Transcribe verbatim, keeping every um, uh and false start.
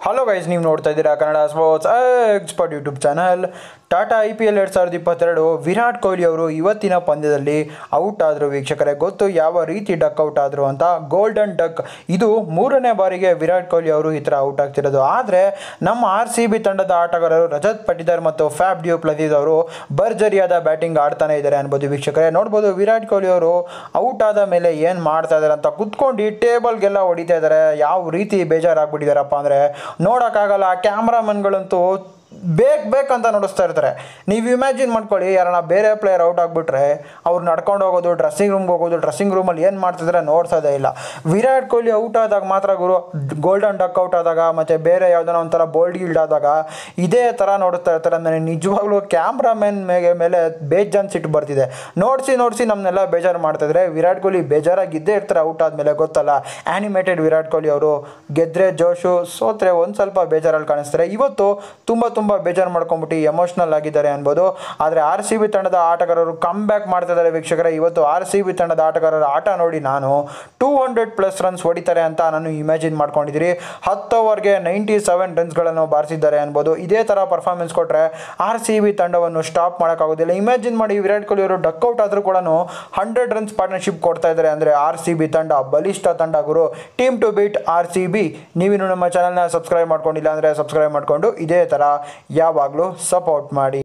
Hello guys, ನೀವು ನೋಡ್ತಾ ಇದ್ದೀರಾ Kannada sports expert YouTube channel. Tata I P L ಎರಡು ಸಾವಿರದ ಇಪ್ಪತ್ತೆರಡು ವಿರಾಟ್ ಕೊಹ್ಲಿ ಅವರು ಇವತ್ತಿನ ಪಂದ್ಯದಲ್ಲಿ ಔಟ್ ಆದರು. ವೀಕ್ಷಕರೇ, ಗೊತ್ತು ಯಾವ ರೀತಿ ಡಕ್ ಔಟ್ ಆದರು ಅಂತ. ಗೋಲ್ಡನ್ ಡಕ್, ಇದು ಮೂರನೇ ಬಾರಿಗೆ ವಿರಾಟ್ ಕೊಹ್ಲಿ ಅವರು ಈ ಥರ ಔಟ್ ಆಗ್ತಿರೋದು. ಆದರೆ ನಮ್ಮ ಆರ್ ಸಿ ಬಿ ತಂಡದ ಆಟಗಾರರು ರಜತ್ ಪಟಿದಾರ್ ಮತ್ತು ಫ್ಯಾಬ್ ಡ್ಯೂ ಪ್ಲಸೀಸ್ ಅವರು ಭರ್ಜರಿಯಾದ ಬ್ಯಾಟಿಂಗ್ ಆಡ್ತಾನೆ ಇದ್ದಾರೆ ಅನ್ಬೋದು. ವೀಕ್ಷಕರೇ ನೋಡ್ಬೋದು, ವಿರಾಟ್ ಕೊಹ್ಲಿ ಅವರು ಔಟ್ ಆದ ಮೇಲೆ ಏನು ಮಾಡ್ತಾ ಇದ್ದಾರೆ ಅಂತ ಕುತ್ಕೊಂಡು ಟೇಬಲ್ಗೆಲ್ಲ ಹೊಡಿತಾ ಇದ್ದಾರೆ. ಯಾವ ರೀತಿ ಬೇಜಾರಾಗ್ಬಿಟ್ಟಿದ್ದಾರಪ್ಪ ಅಂದರೆ ನೋಡೋಕ್ಕಾಗಲ್ಲ. ಕ್ಯಾಮ್ರಾಮನ್ಗಳಂತೂ ಬೇಕು ಬೇಕಂತ ನೋಡಿಸ್ತಾ ಇರ್ತಾರೆ. ನೀವು ಇಮ್ಯಾಜಿನ್ ಮಾಡ್ಕೊಳ್ಳಿ, ಯಾರನ್ನ ಬೇರೆ ಪ್ಲೇಯರ್ ಔಟ್ ಆಗಿಬಿಟ್ರೆ ಅವ್ರು ನಡ್ಕೊಂಡು ಹೋಗೋದು, ಡ್ರೆಸ್ಸಿಂಗ್ ರೂಮ್ಗೆ ಹೋಗೋದು, ಡ್ರೆಸ್ಸಿಂಗ್ ರೂಮಲ್ಲಿ ಏನು ಮಾಡ್ತಿದ್ರೆ ನೋಡ್ಸೋದೇ ಇಲ್ಲ. ವಿರಾಟ್ ಕೊಹ್ಲಿ ಔಟ್ ಆದಾಗ ಮಾತ್ರ ಗುರು, ಗೋಲ್ಡನ್ ಡಕ್ ಔಟ್ ಆದಾಗ ಮತ್ತು ಬೇರೆ ಯಾವುದೋ ಒಂಥರ ಬೋಲ್ಡ್ ಗೀಲ್ಡ್ ಆದಾಗ ಇದೇ ಥರ ನೋಡ್ತಾ ಇರ್ತಾರೆ. ನನಗೆ ನಿಜವಾಗ್ಲೂ ಕ್ಯಾಮ್ರಾಮನ್ ಮೇಲೆ ಮೇಲೆ ಬೇಜಾನ್ ಸಿಟ್ಟು ಬರ್ತಿದೆ. ನೋಡಿಸಿ ನೋಡಿಸಿ ನಮ್ಮನ್ನೆಲ್ಲ ಬೇಜಾರು ಮಾಡ್ತಾಯಿದ್ರೆ. ವಿರಾಟ್ ಕೊಹ್ಲಿ ಬೇಜಾರಾಗಿದ್ದೇ ಇರ್ತಾರೆ ಔಟ್ ಆದಮೇಲೆ, ಗೊತ್ತಲ್ಲ. ಆ್ಯನಿಮೇಟೆಡ್ ವಿರಾಟ್ ಕೊಹ್ಲಿ ಅವರು ಗೆದ್ದರೆ ಜೋಶು, ಸೋತ್ರೆ ಒಂದು ಸ್ವಲ್ಪ ಬೇಜಾರಲ್ಲಿ ಕಾಣಿಸ್ತಾರೆ. ಇವತ್ತು ತುಂಬ ತುಂಬ ಬೇಜಾರು ಮಾಡ್ಕೊಂಡ್ಬಿಟ್ಟು ಎಮೋಷ್ನಲ್ ಆಗಿದ್ದಾರೆ ಅನ್ಬೋದು. ಆದರೆ ಆರ್ ಸಿ ಬಿ ತಂಡದ ಆಟಗಾರರು ಕಮ್ ಬ್ಯಾಕ್ ಮಾಡ್ತಿದ್ದಾರೆ. ವೀಕ್ಷಕರೇ, ಇವತ್ತು ಆರ್ ಸಿ ಬಿ ತಂಡದ ಆಟಗಾರರ ಆಟ ನೋಡಿ ನಾನು ಟೂ ಹಂಡ್ರೆಡ್ ಪ್ಲಸ್ ರನ್ಸ್ ಹೊಡಿತಾರೆ ಅಂತ ನಾನು ಇಮ್ಯಾಜಿನ್ ಮಾಡ್ಕೊಂಡಿದ್ದೀರಿ. ಹತ್ತು ಓವರ್ಗೆ ನೈಂಟಿ ಸೆವೆನ್ ರನ್ಸ್ಗಳನ್ನು ಬಾರಿಸಿದ್ದಾರೆ ಅನ್ಬೋದು. ಇದೇ ಥರ ಪರ್ಫಾರ್ಮೆನ್ಸ್ ಕೊಟ್ಟರೆ ಆರ್ ಸಿ ಬಿ ತಂಡವನ್ನು ಸ್ಟಾಪ್ ಮಾಡೋಕ್ಕಾಗೋದಿಲ್ಲ. ಇಮ್ಯಾಜಿನ್ ಮಾಡಿ, ವಿರಾಟ್ ಕೊಹ್ಲಿ ಅವರು ಡಕ್ ಔಟ್ ಆದರೂ ಕೂಡ ಹಂಡ್ರೆಡ್ ರನ್ಸ್ ಪಾರ್ಟ್ನರ್ಶಿಪ್ ಕೊಡ್ತಾ ಇದ್ದಾರೆ ಅಂದರೆ ಆರ್ ಸಿ ಬಿ ತಂಡ ಬಲಿಷ್ಠ ತಂಡ ಗುರು. Team to beat R C B. ನೀವಿನ್ನು ನಮ್ಮ ಚಾನಲ್ನ ಸಬ್ಸ್ಕ್ರೈಬ್ ಮಾಡ್ಕೊಂಡಿಲ್ಲ ಅಂದರೆ ಸಬ್ಸ್ಕ್ರೈಬ್ ಮಾಡಿಕೊಂಡು ಇದೇ ಥರ ಯಾವಾಗಲೂ ಸಪೋರ್ಟ್ ಮಾಡಿ.